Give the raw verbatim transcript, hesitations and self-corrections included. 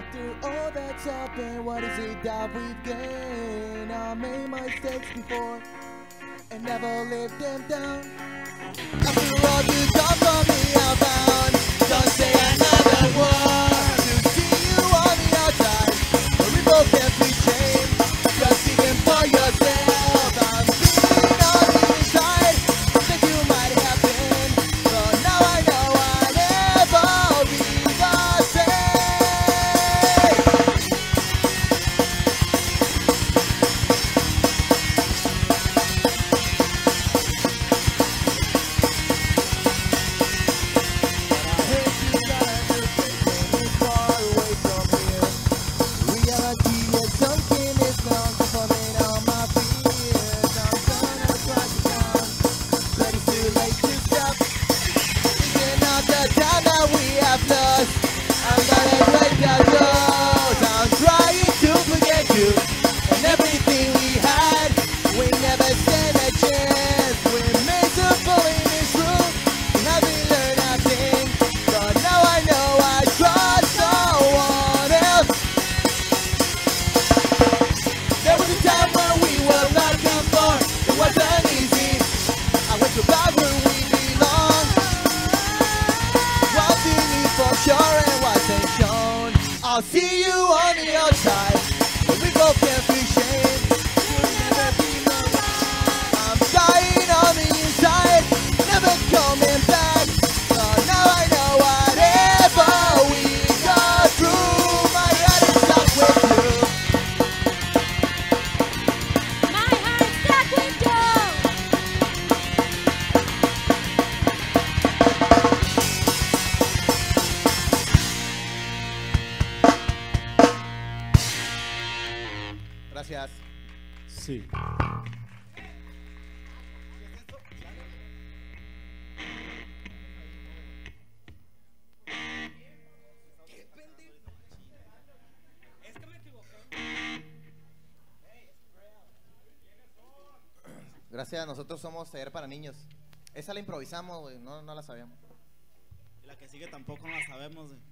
After all that's happened, what is it that we've gained? I made mistakes before and never lived them down. After all you've done for me, I'm bound. Don't say another word. To see you on the outside, but we both can't be changed. Just speaking for yourself. I'm feeling on the inside. Think you might have been, but now I know I'll never be the same. I'm gonna break your doors. I'm trying to forget you and everything we had. We never stand a chance. We're miserable in this room. We haven't learned nothing, but now I know I trust no one else. There was a time when we were not comfort. It wasn't easy. I went to back where we belong. What's in it for sure? Shown. I'll see you on the outside, but we both can't be shamed. You'll never be my wife. I'm dying on the inside, never coming back. Uh, now I know whatever we go through, my heart is stuck with you. My heart's stuck with you. Gracias. Sí. Gracias, nosotros somos Taller para Niños. Esa la improvisamos, güey, no, no la sabíamos. Y la que sigue tampoco no la sabemos, güey.